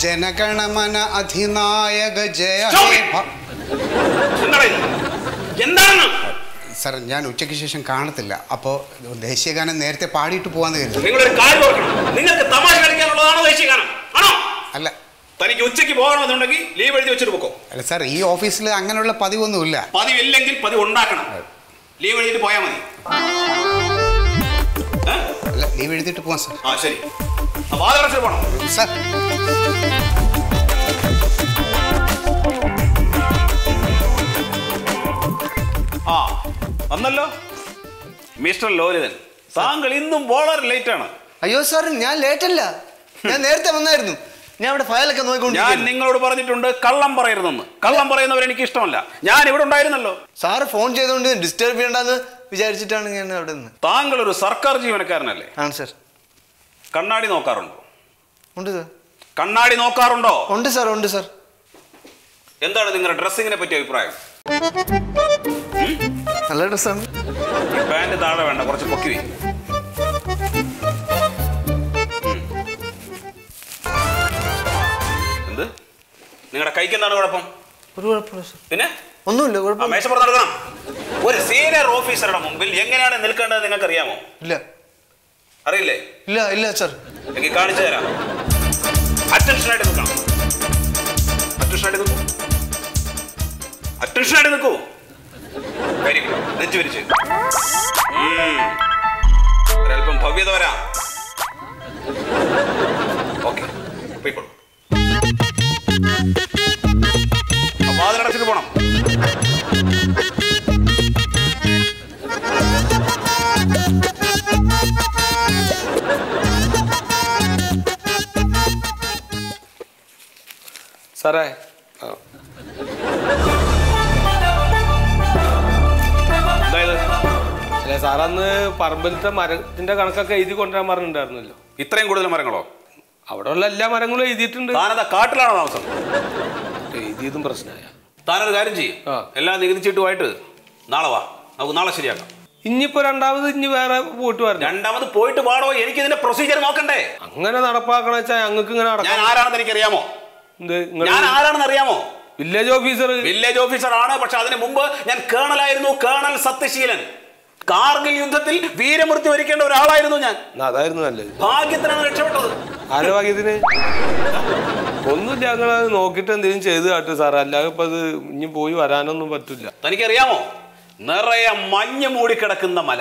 ജനഗണമന അധിനായക ജയ എന്താണ് സാർ? ഞാൻ ഉച്ചയ്ക്ക് ശേഷം കാണത്തില്ല, അപ്പോൾ ദേശീയഗാനം നേരത്തെ പാടിയിട്ട് പോവാന്ന് കരുതി. നിങ്ങളൊരു കാര്യം ഓർക്കണം, നിങ്ങൾക്ക് തമാശ കളിക്കാനുള്ളതാണോ ദേശീയഗാനം? ആണോ? അല്ല, തനിക്ക് ഉച്ചയ്ക്ക് പോകണമെന്നുണ്ടെങ്കിൽ ലീവ് എഴുതി വെച്ചിട്ട് പോക്കോ. അല്ല സാർ, ഈ ഓഫീസിൽ അങ്ങനെയുള്ള പതിവൊന്നുമില്ല. പതിവില്ലെങ്കിൽ പതിവ് ഉണ്ടാക്കണം. ലീവ് എഴുതിട്ട് പോയാൽ മതി. അല്ല, ലീവ് എഴുതിയിട്ട് പോവാം സാർ. ആ ശരി, വാതിലടച്ചിട്ട് പോകണം സാർ. ആ വന്നല്ലോ മിസ്റ്റർ ലോലിതൻ. താങ്കൾ ഇന്നും വളരെ ലേറ്റ് ആണ്. അയ്യോ സാർ, ഞാൻ ലേറ്റ് അല്ല, ഞാൻ നേരത്തെ വന്നായിരുന്നു. ഞാൻ ഇവിടെ ഫയലൊക്കെ നോക്കിക്കൊണ്ട്. ഞാൻ നിങ്ങളോട് പറഞ്ഞിട്ടുണ്ട് കള്ളം പറയരുതെന്ന്. കള്ളം പറയുന്നവർ എനിക്ക് ഇഷ്ടമല്ല. ഞാൻ ഇവിടെ ഉണ്ടായിരുന്നല്ലോ. സാറ് ഫോൺ ചെയ്തുകൊണ്ട് ഡിസ്റ്റർബ് ചെയ്യണ്ടെന്ന് വിചാരിച്ചിട്ടാണ് ഞാൻ അവിടെ നിന്ന്. താങ്കൾ ഒരു സർക്കാർ ജീവനക്കാരനല്ലേ? ആണ് സാർ. കണ്ണാടി നോക്കാറുണ്ടോ? ഉണ്ട് സാർ. കണ്ണാടി നോക്കാറുണ്ടോ? ഉണ്ട് സാർ, ഉണ്ട് സാർ. എന്താണ് നിങ്ങളുടെ ഡ്രസ്സിങ്ങിനെ പറ്റിയ അഭിപ്രായം? നല്ല ഡ്രസ്സാണ്. ഈ പാന്റ് താഴെ വേണ്ട, കുറച്ച് പൊക്കി വേ. എന്ത്? നിങ്ങളുടെ കൈക്ക് എന്താണ് കുഴപ്പം? ഒരു കുഴപ്പമില്ല സാർ. പിന്നെ ഒന്നുമില്ല, കുഴപ്പം. മേശപ്പുറത്ത് നടക്കണം. ഒരു സീനിയർ ഓഫീസറുടെ മുമ്പിൽ എങ്ങനെയാണ് നിൽക്കേണ്ടത് നിങ്ങൾക്ക് അറിയാമോ? ഇല്ല. അറിയില്ലേ? ഇല്ല ഇല്ല സാർ. എനിക്ക് കാണിച്ചു തരാം. അറ്റൻഷനായിട്ട് നിൽക്കണം. അറ്റൻഷനായിട്ട് നിൽക്കൂ. അറ്റൻഷനായിട്ട് നിൽക്കൂ. Very good. നെഞ്ചു വിരിച്ച് ഒരല്പം ഭവ്യത വരാം. ഓക്കെ, പോയിക്കോളൂ. വാതിലടച്ചിട്ട് പോണം. സാറേ, അല്ല സാറന്ന് പറമ്പിലത്തെ മരത്തിന്റെ കണക്കൊക്കെ എഴുതി കൊണ്ടുവരാൻ പറഞ്ഞിട്ടുണ്ടായിരുന്നല്ലോ. ഇത്രയും കൂടുതൽ മരങ്ങളോ? അവിടെ ഉള്ള എല്ലാ മരങ്ങളും എഴുതിയിട്ടുണ്ട്. താനതാ കാട്ടിലാണോ താമസം? എഴുതിയതും പ്രശ്നമായ. താനൊരു കാര്യം ചെയ്യും, എല്ലാം നികുതി ചീട്ടുമായിട്ട് നാളെ വാ, നമുക്ക് നാളെ ശരിയാക്കാം. ഇനിയിപ്പോ രണ്ടാമത് ഇനി വേറെ പോയിട്ട് വരണം. രണ്ടാമത് പോയിട്ട് പാടോ? എനിക്ക് ഇതിന്റെ പ്രൊസീജിയർ നോക്കണ്ടേ? അങ്ങനെ നടപ്പാക്കണ വെച്ചാൽ ഞങ്ങൾക്ക് ഇങ്ങനെ ഞാൻ ആരാണെന്ന് എനിക്കറിയാമോ? ഞാൻ ആരാണെന്ന് അറിയാമോ? Village officer. വില്ലേജ് ഓഫീസർ ആണ്, പക്ഷെ അതിന് മുമ്പ് ഞാൻ കേണലായിരുന്നു. കേണൽ സത്യശീലൻ. കാർഗിൽ യുദ്ധത്തിൽ വീരമൃത്യു വരിക്കേണ്ട ഒരാളായിരുന്നു ഞാൻ. അതായിരുന്നു നല്ലത്. ഭാഗ്യത്തിനാണ് രക്ഷപ്പെട്ടത്. ആരെ ഭാഗ്യത്തിന്? ഒന്നുമില്ല, ഞങ്ങളത് നോക്കിട്ട് എന്തെങ്കിലും ചെയ്ത് കാട്ടു സാർ, അല്ലാതെ ഇപ്പൊ അത് ഇനി പോയി വരാനൊന്നും പറ്റില്ല. തനിക്കറിയാമോ, നിറയെ മഞ്ഞ് മൂടിക്കിടക്കുന്ന മല,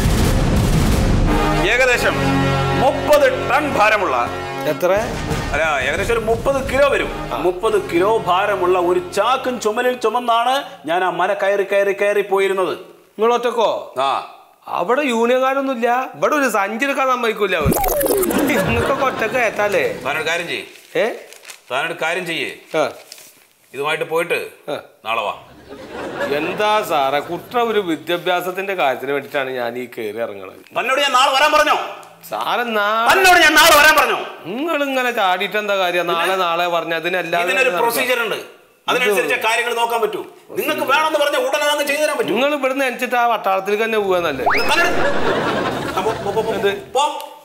ഏകദേശം 30 ടൺ ഭാരമുള്ള, എത്ര അല്ല ഏകദേശം ഒരു 30 കിലോ വരും, 30 കിലോ ഭാരമുള്ള ഒരു ചാക്കും ചുമലിൽ ചുമന്നാണ് ഞാൻ ആ മല കയറി കയറി കയറി പോയിരുന്നത്. നിങ്ങൾ ഒറ്റക്കോ? ആ, അവിടെ യൂണിയൻകാരൊന്നുമില്ല. ഇവിടെ ഒരു സഞ്ചരിക്കാൻ സമ്മതിക്കൂല. നിങ്ങൾക്കൊക്കെ ഒറ്റക്ക് ഏറ്റാലേ. താനൊരു കാര്യം ചെയ്യേ, താനൊരു കാര്യം ചെയ്യേ, ഇതുമായിട്ട് പോയിട്ട് നാളെ വാ. എന്താ സാറേ, കുട്ട ഒരു വിദ്യാഭ്യാസത്തിന്റെ കാര്യത്തിന് വേണ്ടിട്ടാണ് ഞാൻ ഈ കയറി ഇറങ്ങണത്. തന്നോട് ഞാൻ നാളെ വരാൻ പറഞ്ഞോ? സാറെ തന്നോട് ഞാൻ നാളെ വരാൻ പറഞ്ഞോ? നിങ്ങൾ ഇങ്ങനെ ചാടിയിട്ട് എന്താ കാര്യം? നാളെ പറഞ്ഞ അതിനെല്ലാം പ്രൊസീജിയർ ഉണ്ട്, അതിനനുസരിച്ച് കാര്യങ്ങൾ നോക്കാൻ പറ്റൂ. നിങ്ങൾക്ക് വേണമെന്ന് പറഞ്ഞ ഉടനെ അങ്ങ് ചെയ്തു തരാൻ പറ്റും. നിങ്ങൾ ഇവിടുന്ന് എനിച്ചിട്ട് ആ വട്ടാളത്തിലേക്ക് തന്നെ പോവാന്നല്ലേ?